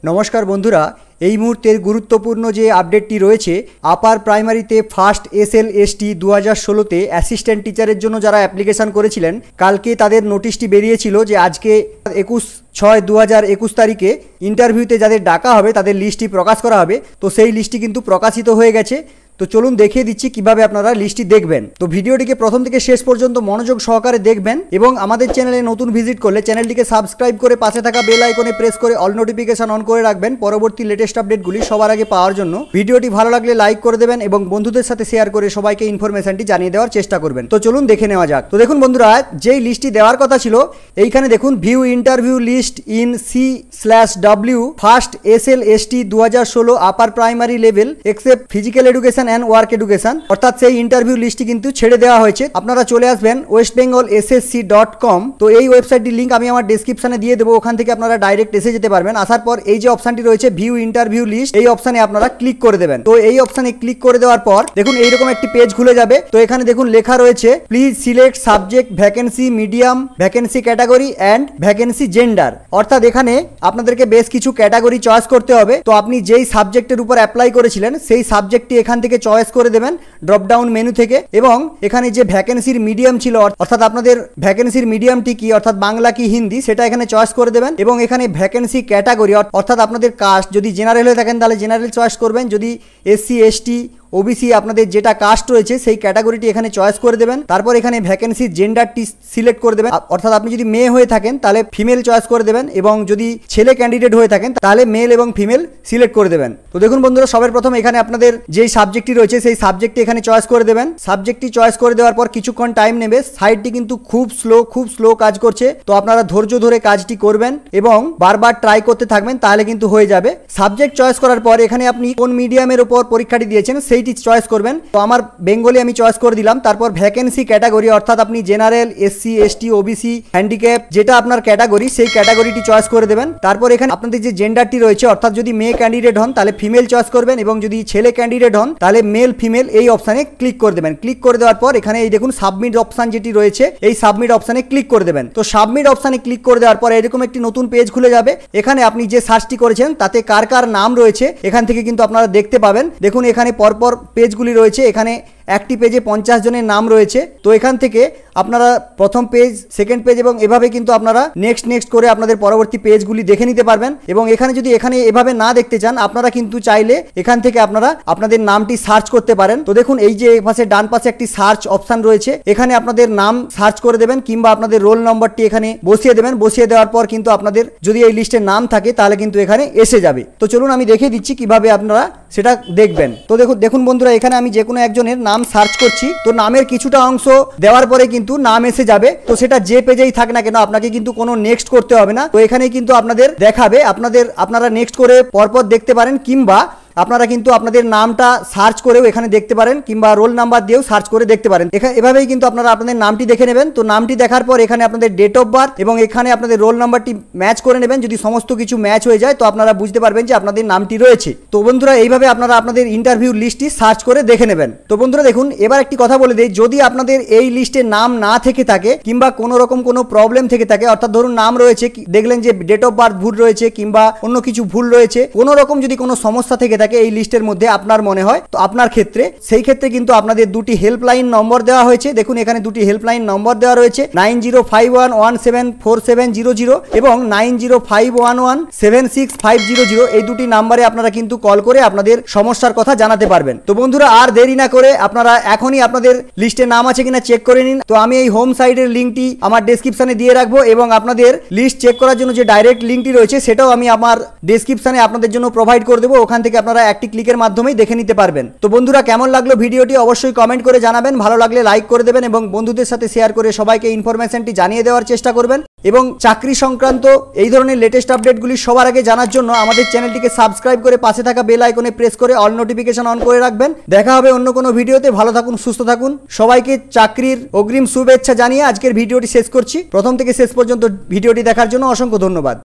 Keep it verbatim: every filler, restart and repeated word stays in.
নমস্কার বন্ধুরা, এই মুহূর্তের গুরুত্বপূর্ণ যে আপডেটটি রয়েছে, আপার প্রাইমারিতে first S L S T দু হাজার ষোলোতে অ্যাসিস্ট্যান্ট টিচারের জন্য যারা অ্যাপ্লিকেশান করেছিলেন, কালকে তাদের নোটিশটি বেরিয়েছিল যে আজকে একুশ ছয় দু হাজার একুশ তারিখে ইন্টারভিউতে যাদের ডাকা হবে তাদের লিস্টটি প্রকাশ করা হবে। তো সেই লিস্টটি কিন্তু প্রকাশিত হয়ে গেছে। তো চলুন দেখিয়ে দিচ্ছি কিভাবে আপনারা লিস্টটি দেখবেন। তো ভিডিওটিকে প্রথম থেকে শেষ পর্যন্ত মনোযোগ সহকারে দেখবেন এবং আমাদের চ্যানেলে নতুন ভিজিট করলে চ্যানেলটিকে সাবস্ক্রাইব করে পাশে থাকা বেল আইকনে প্রেস করে অল নোটিফিকেশন অন করে রাখবেন পরবর্তী লেটেস্ট আপডেটগুলি সবার আগে পাওয়ার জন্য। ভিডিওটি ভালো লাগলে লাইক করে দেবেন এবং বন্ধুদের সাথে শেয়ার করে সবাইকে ইনফরমেশনটি জানিয়ে দেওয়ার চেষ্টা করবেন। তো চলুন দেখে নেওয়া যাক। তো দেখুন বন্ধুরা, যেই লিস্টটি দেওয়ার কথা ছিল এইখানে দেখুন view interview list in C slash W first S L S T দু হাজার ষোলো upper primary level except physical education and work education, অর্থাৎ সেই ইন্টারভিউ লিস্টটি কিন্তু ছেড়ে দেওয়া হয়েছে। আপনারা চলে আসবেন West Bengal S S C dot com. তো এই ওয়েবসাইটটির লিঙ্ক আমি আমার ডেসক্রিপশনে দিয়ে দেবো, ওখান থেকে আপনারা ডাইরেক্ট এসে যেতে পারবেন। আসার পর এই যে অপশনটি রয়েছে ভিউ ইন্টারভিউ লিস্ট, এই অপশনে আপনারা ক্লিক করে দেবেন। তো এই অপশনে ক্লিক করে দেওয়ার পর দেখুন এইরকম একটি পেজ খুলে যাবে। তো এখানে দেখুন লেখা রয়েছে please select subject, vacancy, medium, vacancy category and vacancy gender. অর্থাৎ এখানে আপনাদেরকে বেশ কিছু ক্যাটাগরি চয়েস করতে হবে। তো আপনি যেই সাবজেক্টের উপর অ্যাপ্লাই করেছিলেন সেই সাবজেক্টটি এখান থেকে চয়েস করে দেবেন ড্রপডাউন মেনু থেকে। এবং এখানে যে ভ্যাকেন্সির মিডিয়াম ছিল, অর্থাৎ আপনাদের ভ্যাকেন্সির মিডিয়ামটি কি, অর্থাৎ বাংলা কি হিন্দি, সেটা এখানে চয়েস করে দেবেন। এবং এখানে ভ্যাকেন্সি ক্যাটাগরি অর্থাৎ আপনাদের কাস্ট, যদি জেনারেল হয়ে থাকেন তাহলে জেনারেল চয়েস করবেন, যদি এসসি এসটি ওবিসি আপনাদের যেটা কাস্ট রয়েছে সেই ক্যাটাগরিটি এখানে চয়েস করে দেবেন। তারপর এখানে ভ্যাকেন্সি জেন্ডারটি সিলেক্ট করে দেবেন, অর্থাৎ আপনি যদি মেয়ে হয়ে থাকেন তাহলে ফিমেল চয়েস করে দেবেন এবং যদি ছেলে ক্যান্ডিডেট হয়ে থাকেন তাহলে মেল এবং ফিমেল সিলেক্ট করে দেবেন। তো দেখুন বন্ধুরা, সবার প্রথম এখানে আপনাদের যেই সাবজেক্টটি রয়েছে সেই সাবজেক্টটি এখানে চয়েস করে দেবেন। সাবজেক্টটি চয়েস করে দেওয়ার পর কিছুক্ষণ টাইম নেবে। সাইটটি কিন্তু খুব স্লো খুব স্লো কাজ করছে। তো আপনারা ধৈর্য ধরে কাজটি করবেন এবং বারবার ট্রাই করতে থাকবেন, তাহলে কিন্তু হয়ে যাবে। সাবজেক্ট চয়েস করার পর এখানে আপনি কোন মিডিয়ামের উপর পরীক্ষাটি দিয়েছেন সেই চয়েস করবেন। তো আমার বেঙ্গলি আমি চয়েস করে দিলাম। তারপর ভ্যাকেন্সি ক্যাটাগরি, অর্থাৎ আপনি general, SC ST OBC, handicap, যেটা আপনার ক্যাটাগরি সেই ক্যাটাগরিটি চয়েস করে দেবেন। তারপর এখানে আপনাদের যে জেন্ডারটি রয়েছে, অর্থাৎ যদি মেয়ে ক্যান্ডিডেট হন তাহলে ফিমেল চয়েস করবেন এবং যদি ছেলে ক্যান্ডিডেট হন তাহলে মেল ফিমেল এই অপশানে ক্লিক করে দেবেন। ক্লিক করে দেওয়ার পর এখানে এই দেখুন সাবমিট অপশান যেটি রয়েছে এই সাবমিট অপশানে ক্লিক করে দেবেন। তো সাবমিট অপশানে ক্লিক করে দেওয়ার পর এরকম একটি নতুন পেজ খুলে যাবে। এখানে আপনি যে সার্চটি করেছেন তাতে কার কার নাম রয়েছে এখান থেকে কিন্তু আপনারা দেখতে পাবেন। দেখুন এখানে পরপর পেজগুলি রয়েছে, এখানে একটি পেজে পঞ্চাশ জনের নাম রয়েছে। তো এখান থেকে আপনারা প্রথম পেজ, সেকেন্ড পেজ এবং এভাবে কিন্তু আপনারা নেক্সট নেক্সট করে আপনাদের পরবর্তী পেজগুলি দেখে নিতে পারবেন। এবং এখানে যদি এখানে এভাবে না দেখতে চান আপনারা কিন্তু চাইলে এখান থেকে আপনারা আপনাদের নামটি সার্চ করতে পারেন। তো দেখুন এই যে পাশে ডান পাশে একটি সার্চ অপশন রয়েছে, এখানে আপনাদের নাম সার্চ করে দেবেন কিংবা আপনাদের রোল নম্বরটি এখানে বসিয়ে দেবেন। বসিয়ে দেওয়ার পর কিন্তু আপনাদের যদি এই লিস্টে নাম থাকে তাহলে কিন্তু এখানে এসে যাবে। তো চলুন আমি দেখিয়ে দিচ্ছি কিভাবে আপনারা সেটা দেখবেন। তো দেখুন দেখুন বন্ধুরা, এখানে আমি যে কোনো একজনের নাম সার্চ করছি। তো নামের কিছুটা অংশ দেওয়ার পরে কিন্তু নাম এসে যাবে। তো সেটা যে পেজেই থাক না কেন আপনাকে কিন্তু কোনো নেক্সট করতে হবে না। তো এখানেই কিন্তু আপনাদের দেখাবে, আপনাদের আপনারা নেক্সট করে পরপর দেখতে পারেন কিংবা আপনারা কিন্তু আপনাদের নামটা সার্চ করেও এখানে দেখতে পারেন কিংবা রোল নাম্বার দিয়েও সার্চ করে দেখতে পারেন। এখানে এভাবেই কিন্তু আপনারা আপনাদের নামটি দেখে নেবেন। তো নামটি দেখার পর এখানে আপনাদের ডেট অফ বার্থ এবং এখানে আপনাদের রোল নাম্বারটি ম্যাচ করে নেবেন। যদি সমস্ত কিছু ম্যাচ হয়ে যায় তো আপনারা বুঝতে পারবেন যে আপনাদের নামটি রয়েছে। তো বন্ধুরা এইভাবে আপনারা আপনাদের ইন্টারভিউ লিস্টটি সার্চ করে দেখে নেবেন। তো বন্ধুরা দেখুন, এবার একটি কথা বলে দিই, যদি আপনাদের এই লিস্টে নাম না থেকে থাকে কিংবা কোনো রকম কোনো প্রবলেম থেকে থাকে, অর্থাৎ ধরুন নাম রয়েছে, দেখলেন যে ডেট অফ বার্থ ভুল রয়েছে কিংবা অন্য কিছু ভুল রয়েছে, কোনো রকম যদি কোনো সমস্যা থেকে থাকে এই লিস্টের মধ্যে আপনার মনে হয়, তো আপনার ক্ষেত্রে সেই ক্ষেত্রে কিন্তু আপনাদের দুটি হেল্পলাইন নম্বর দেওয়া হয়েছে। দেখুন এখানে দুটি হেল্পলাইন নম্বর দেওয়া রয়েছে, nine zero five one one seven four seven zero zero এবং nine zero five one one seven six five zero zero. এই দুটি নাম্বারে আপনারা কিন্তু কল করে আপনাদের সমস্যার কথা জানাতে পারবেন। তো বন্ধুরা আর দেরি না করে আপনারা এখনই আপনাদের লিস্টে নাম আছে কিনা চেক করে নিন। তো আমি এই হোম সাইটের লিঙ্কটি আমার ডেসক্রিপশনে দিয়ে রাখবো এবং আপনাদের লিস্ট চেক করার জন্য যে ডাইরেক্ট লিঙ্কটি রয়েছে সেটাও আমি আমার ডেসক্রিপশনে আপনাদের জন্য প্রোভাইড করে দেবো। ওখান থেকে আপনারা একটি ক্লিকের মাধ্যমেই দেখে নিতে পারবেন। তো বন্ধুরা কেমন লাগলো ভিডিওটি অবশ্যই কমেন্ট করে জানাবেন। ভালো লাগলে লাইক করে দেবেন এবং বন্ধুদের সাথে শেয়ার করে সবাইকে ইনফরমেশনটি জানিয়ে দেওয়ার চেষ্টা করবেন। এবং চাকরি সংক্রান্ত এই ধরনের লেটেস্ট আপডেটগুলি সবার আগে জানার জন্য আমাদের চ্যানেলটিকে সাবস্ক্রাইব করে পাশে থাকা বেল আইকনে প্রেস করে অল নোটিফিকেশন অন করে রাখবেন। দেখা হবে অন্য কোনো ভিডিওতে। ভালো থাকুন, সুস্থ থাকুন। সবাইকে চাকরির অগ্রিম শুভেচ্ছা জানিয়ে আজকের ভিডিওটি শেষ করছি। প্রথম থেকে শেষ পর্যন্ত ভিডিওটি দেখার জন্য অসংখ্য ধন্যবাদ।